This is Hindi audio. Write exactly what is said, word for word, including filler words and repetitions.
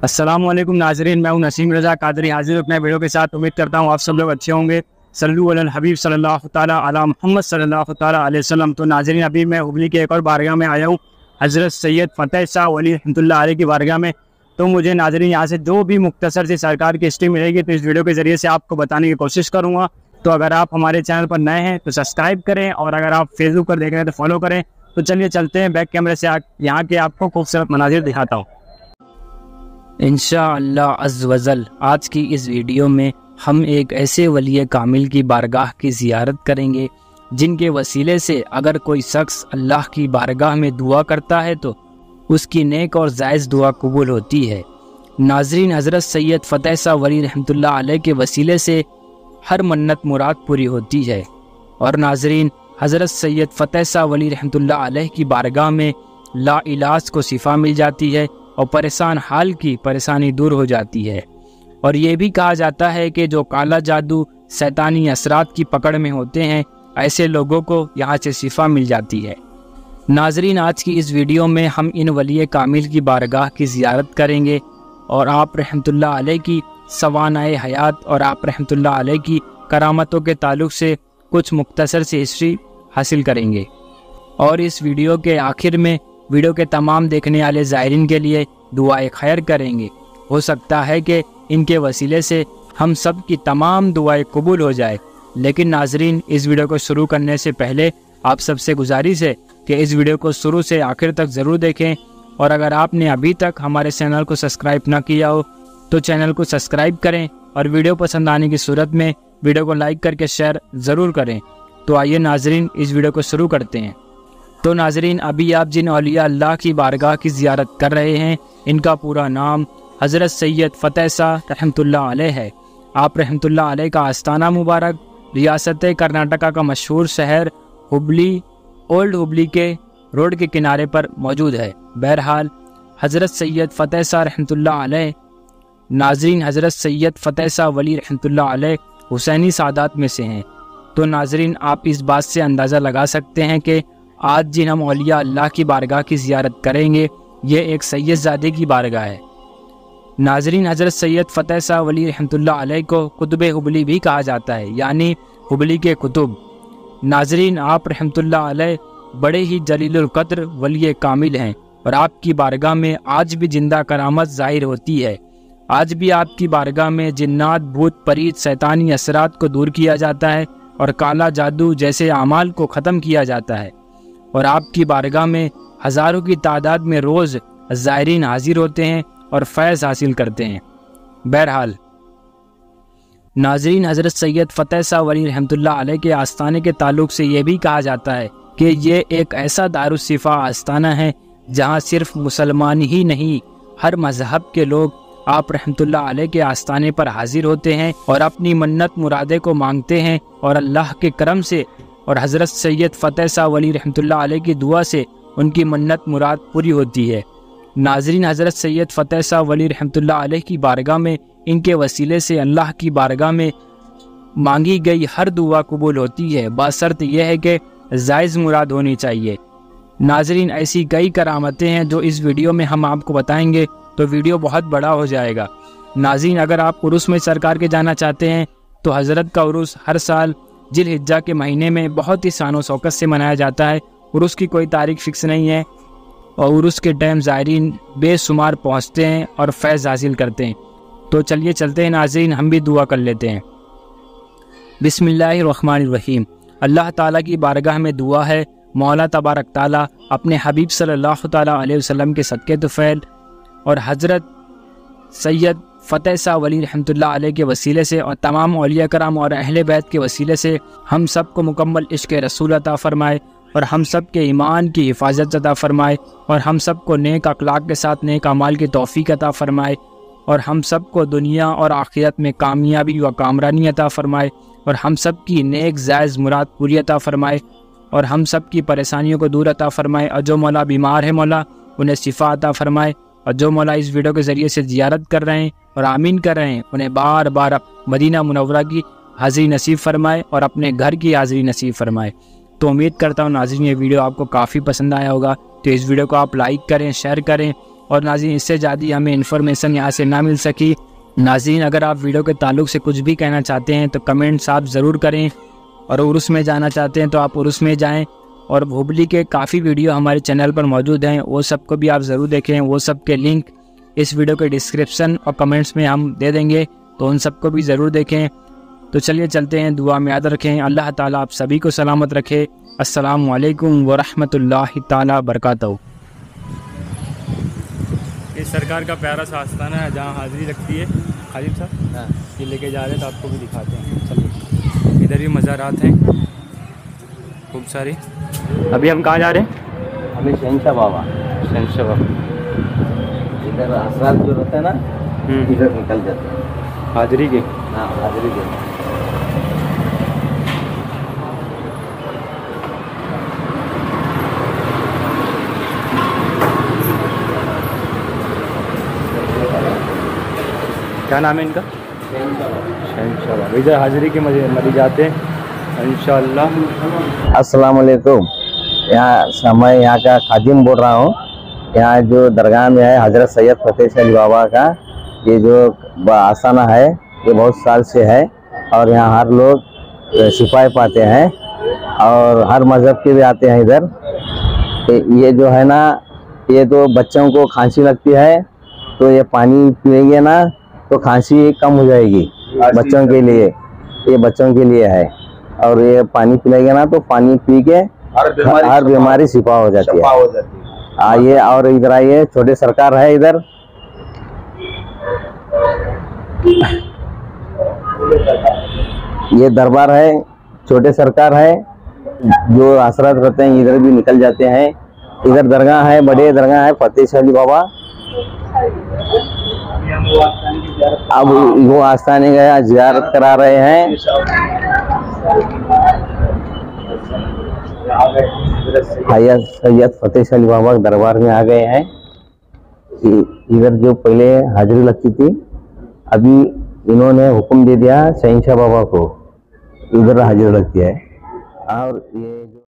अस्सलामुअलैकुम नाजरीन, मैं हूं नसीम रज़ा कादरी हाजिर अपने वीडियो के साथ। उम्मीद करता हूं आप सब लोग अच्छे होंगे। सल्लु अलल हबीब सल्लल्लाहु ताला अला मुहम्मद सल्लल्लाहु ताला अलैहि वसल्लम। तो नाजरीन, अभी मैं हुबली के एक और बारगाह में आया हूं, हज़रत सैयद फ़तेह शाह वली रहमतुल्लाह अलैह की बारगाह में। तो मुझे नाजरीन यहाँ से जो भी मुख्तसर से सरकार की हिस्ट्री मिलेगी तो इस वीडियो के ज़रिए से आपको बताने की कोशिश करूँगा। तो अगर आप हमारे चैनल पर नए हैं तो सब्सक्राइब करें, और अगर आप फेसबुक पर देख रहे हैं तो फॉलो करें। तो चलिए चलते हैं बैक कैमरे से यहाँ के आपको खूबसूरत मनाजिर दिखाता हूँ इंशाअल्लाह अज़्ज़ वजल। आज की इस वीडियो में हम एक ऐसे वली कामिल की बारगाह की ज़ियारत करेंगे जिनके वसीले से अगर कोई शख्स अल्लाह की बारगाह में दुआ करता है तो उसकी नेक और जायज़ दुआ कबूल होती है। नाजरीन, हज़रत सैयद फ़तेह शाह वली रहमतुल्लाह अलैह के वसीले से हर मन्नत मुराद पूरी होती है। और नाजरीन, हज़रत सैयद फ़तेह शाह वली रहमतुल्लाह अलैह की बारगाह में ला इलाज को शिफा मिल जाती है और परेशान हाल की परेशानी दूर हो जाती है। और ये भी कहा जाता है कि जो काला जादू शैतानी असरात की पकड़ में होते हैं, ऐसे लोगों को यहाँ से शिफा मिल जाती है। नाजरीन, आज की इस वीडियो में हम इन वली कामिल की बारगाह की ज़ियारत करेंगे और आप रहमतुल्लाह अलैह की सवानाए हयात और आप रहमतुल्लाह अलैह की करामतों के ताल्लुक़ से कुछ मुख्तसर सी हिस्ट्री हासिल करेंगे। और इस वीडियो के आखिर में वीडियो के तमाम देखने वाले ज़ायरीन के लिए दुआए खैर करेंगे। हो सकता है कि इनके वसीले से हम सब की तमाम दुआएं कबूल हो जाए। लेकिन नाजरीन, इस वीडियो को शुरू करने से पहले आप सबसे गुजारिश है कि इस वीडियो को शुरू से आखिर तक ज़रूर देखें। और अगर आपने अभी तक हमारे चैनल को सब्सक्राइब ना किया हो तो चैनल को सब्सक्राइब करें, और वीडियो पसंद आने की सूरत में वीडियो को लाइक करके शेयर ज़रूर करें। तो आइए नाजरीन, इस वीडियो को शुरू करते हैं। तो नाजरीन, अभी आप जिन औलिया अल्लाह की बारगाह की ज़ियारत कर रहे हैं, इनका पूरा नाम हज़रत सैयद फ़तेह शाह रहमतुल्लाह अलैह है। आप रहमतुल्लाह अलैह का आस्ताना मुबारक रियासत कर्नाटका का मशहूर शहर हुबली, ओल्ड हुबली के रोड के किनारे पर मौजूद है। बहरहाल, हज़रत सैयद फ़तेह शाह रहमतुल्लाह अलैह नाजरीन हज़रत सैयद फ़तेह शाह वली रहमतुल्लाह अलैह हुसैनी सादात में से हैं। तो नाजरीन, आप इस बात से अंदाज़ा लगा सकते हैं कि आज जिन हम औलिया अल्लाह की बारगाह की ज़ियारत करेंगे, ये एक सैयदज़ादे की बारगाह है। नाजरीन, हज़रत सैयद फ़तेह शाह वली रहमतुल्लाह अलैह को कुतुब हुबली भी कहा जाता है, यानी हुबली के कुतुब। नाजरीन, आप रहमतुल्लाह अलैह बड़े ही जलीलुल क़द्र वली कामिल हैं, और आपकी बारगाह में आज भी जिंदा करामत ज़ाहिर होती है। आज भी आपकी बारगाह में जिन्नात, भूत, परीत, शैतानी असरात को दूर किया जाता है और काला जादू जैसे अमाल को ख़त्म किया जाता है। और आपकी बारगाह में हज़ारों की तादाद में रोज़ ज़ायरीन हाजिर होते हैं और फैज़ हासिल करते हैं। बहरहाल नाजरीन, हज़रत सैयद फ़तेह शाह वली रहमतुल्लाह अलैह के आस्थाने के ताल्लुक़ से ये भी कहा जाता है कि ये एक ऐसा दारुस्सिफ़ा आस्थाना है जहाँ सिर्फ मुसलमान ही नहीं, हर मज़हब के लोग आप रहमतुल्लाह अलैह के आस्थाने पर हाजिर होते हैं और अपनी मन्नत मुरादे को मांगते हैं। और अल्लाह के करम से और हज़रत सैयद फ़तेह शाह वली रहमतुल्लाह अलैह की दुआ से उनकी मन्नत मुराद पूरी होती है। नाजरीन, हज़रत सैयद फ़तेह शाह वली रहमतुल्लाह अलैह की बारगाह में इनके वसीले से अल्लाह की बारगाह में मांगी गई हर दुआ कबूल होती है, बशर्त यह है कि जायज़ मुराद होनी चाहिए। नाजरीन, ऐसी कई करामतें हैं जो इस वीडियो में हम आपको बताएंगे, तो वीडियो बहुत बड़ा हो जाएगा। नाज़रीन, अगर आप उर्स में सरकार के जाना चाहते हैं तो हज़रत का उर्स हर साल जिल हिज्जा के महीने में बहुत ही शान व शौकत से मनाया जाता है। उर्स की कोई तारीख फ़िक्स नहीं है, और उर्स के टाइम ज़ायरीन बेशुमार पहुँचते हैं और फैज़ हासिल करते हैं। तो चलिए चलते हैं नाज़रीन, हम भी दुआ कर लेते हैं। बिस्मिल्लाहिर्रहमानिर्रहीम। अल्लाह ताला की बारगाह में दुआ है, मौला तबारक ताला अपने हबीब सल्लल्लाहु ताला अलैहि वसल्लम के सदक़े तुफ़ैल और हज़रत सैयद फ़तेह शाह वली रहमतुल्लाह अलैह के वसीले से और तमाम औलिया कराम और अहले बैत के वसीले से हम सब को मुकम्मल इश्क़ रसूल अता फ़रमाए, और हम सब के ईमान की हिफाजत अता फ़रमाए, और हम सब को नेक अखलाक के साथ नेक अमाल की तौफ़ीक़ अता फ़रमाए, और हम सब को दुनिया और आखिरत में कामयाबी व कामरानी अता फ़रमाए, और हम सब की नेक जायज़ मुराद पूरी अता फ़रमाए, और हम सब की परेशानियों को दूर अता फ़रमाए। और जो मौला बीमार है, मौला उन्हें शिफा अता फ़रमाए। और जो मौला इस वीडियो के ज़रिए से ज़ियारत कर रहे हैं और आमीन कर रहे हैं, उन्हें बार बार मदीना मुनव्वरा की हाज़िरी नसीब फरमाए और अपने घर की हाज़िरी नसीब फरमाए। तो उम्मीद करता हूँ नाज़रीन, ये वीडियो आपको काफ़ी पसंद आया होगा। तो इस वीडियो को आप लाइक करें, शेयर करें और नाज़रीन इससे ज़्यादा हमें इन्फॉर्मेशन यहाँ से ना मिल सकी। नाज़रीन अगर आप वीडियो के ताल्लुक़ से कुछ भी कहना चाहते हैं तो कमेंट्स आप ज़रूर करें, और उर्स में जाना चाहते हैं तो आप उर्स में जाएं। और हुबली के काफ़ी वीडियो हमारे चैनल पर मौजूद हैं, वो सबको भी आप ज़रूर देखें। वो सब के लिंक इस वीडियो के डिस्क्रिप्शन और कमेंट्स में हम दे देंगे, तो उन सबको भी ज़रूर देखें। तो चलिए चलते हैं, दुआ में याद रखें। अल्लाह ताला आप सभी को सलामत रखे। अस्सलामु अलैकुम व रहमतुल्लाहि ताला बरकातहू। ये सरकार का प्यारा सा आस्थाना है जहाँ हाज़िरी लगती है। खालिद साहब हाँ ये लेके जा रहे हैं तो आपको भी दिखाते हैं। चलिए, इधर भी मज़ारात हैं खूब सारी। अभी हम कहाँ जा रहे हैं? हमें शहनशाह बाबा शहनशाह बाबा इधर असरात जो रहता है ना, इधर निकल जाते हैं हाज़िरी के। हाँ हाज़िरी के। क्या नाम है इनका? शहनशाह बाबा। इधर हाज़िरी के मजे मरी जाते हैं इंशाअल्लाह। अस्सलाम वालेकुम। यहाँ मैं यहाँ का खादिम बोल रहा हूँ। यहाँ जो दरगाह में है हज़रत सैयद फतेह अली बाबा का ये जो आस्थाना है ये बहुत साल से है, और यहाँ हर लोग शिफाए पाते हैं और हर मज़हब के भी आते हैं इधर। ये जो है ना, ये तो बच्चों को खांसी लगती है तो ये पानी पिएंगे ना तो खांसी कम हो जाएगी बच्चों के लिए। ये बच्चों के लिए है, और ये पानी पिलाएंगे ना तो पानी पी के हर बीमारी शिफा हो जाती है। आइए और इधर आइए, छोटे सरकार है इधर। ये दरबार है, छोटे सरकार है, जो आसरात रहते हैं इधर भी निकल जाते हैं। इधर दरगाह है, बड़े दरगाह है फतेह अली बाबा। अब वो आस्थाने गया जियारत करा रहे हैं। सैयद फतेह अली बाबा के दरबार में आ गए हैं। इधर जो पहले हाजिरी लगती थी, अभी इन्होंने हुक्म दे दिया शहनशाह बाबा को, इधर हाजिरी लगती है। और ये